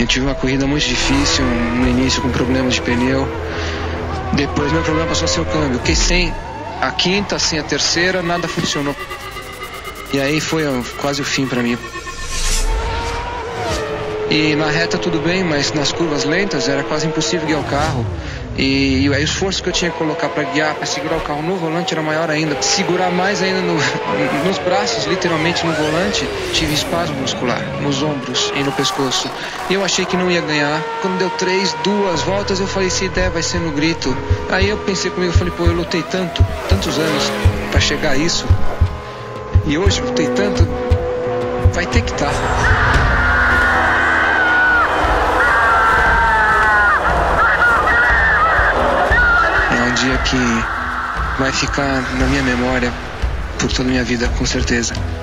Eu tive uma corrida muito difícil no início, com problemas de pneu. Depois meu problema passou a ser o câmbio. Fiquei sem a quinta, sem a terceira, nada funcionou. E aí foi quase o fim para mim. E na reta tudo bem, mas nas curvas lentas era quase impossível guiar o carro. E aí o esforço que eu tinha que colocar para guiar, para segurar o carro no volante era maior ainda. Segurar mais ainda nos braços, literalmente no volante, tive espasmo muscular, nos ombros e no pescoço. E eu achei que não ia ganhar. Quando deu 2 voltas, eu falei, se der vai ser no grito. Aí eu pensei comigo, eu falei, pô, eu lutei tantos anos para chegar a isso. E hoje lutei tanto, vai ter que estar. É um dia que vai ficar na minha memória por toda a minha vida, com certeza.